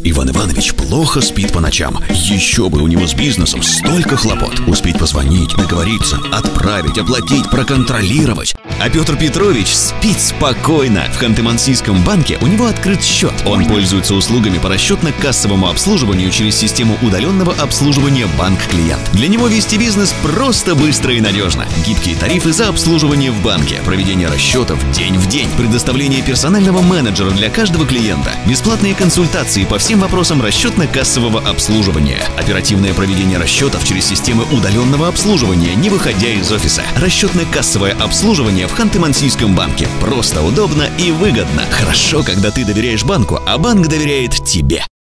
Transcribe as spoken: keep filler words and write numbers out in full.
Иван Иванович плохо спит по ночам. Еще бы, у него с бизнесом столько хлопот. Успеть позвонить, договориться, отправить, оплатить, проконтролировать. А Петр Петрович спит спокойно. В Ханты-Мансийском банке у него открыт счет. Он пользуется услугами по расчетно-кассовому обслуживанию через систему удаленного обслуживания «Банк-клиент». Для него вести бизнес просто быстро и надежно. Гибкие тарифы за обслуживание в банке, проведение расчетов день в день, предоставление персонального менеджера для каждого клиента, бесплатные консультации по всем вопросам расчетно-кассового обслуживания, оперативное проведение расчетов через системы удаленного обслуживания, не выходя из офиса. Расчетно-кассовое обслуживание в Ханты-Мансийском банке. Просто, удобно и выгодно. Хорошо, когда ты доверяешь банку, а банк доверяет тебе.